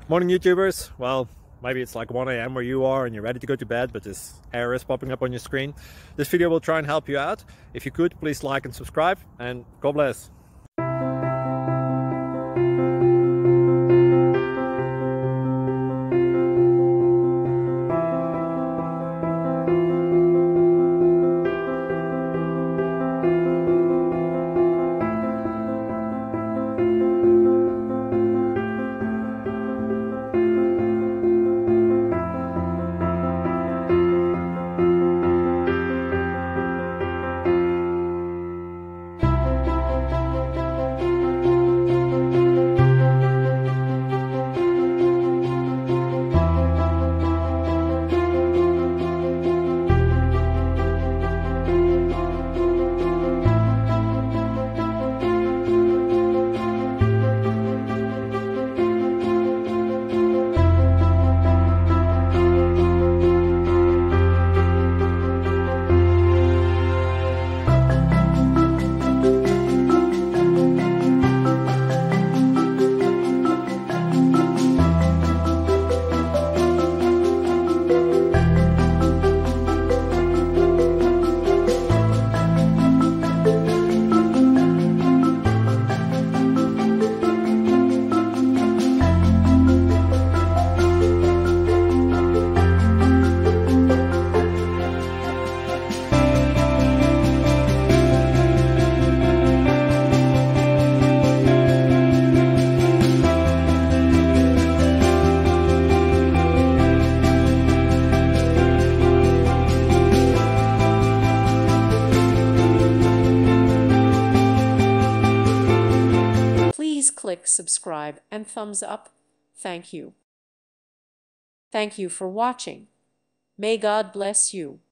Morning YouTubers. Well, maybe it's like 1 a.m. where you are and you're ready to go to bed, but this error is popping up on your screen. This video will try and help you out. If you could, please like and subscribe, and God bless. Please click subscribe and thumbs up. Thank you. Thank you for watching. May God bless you.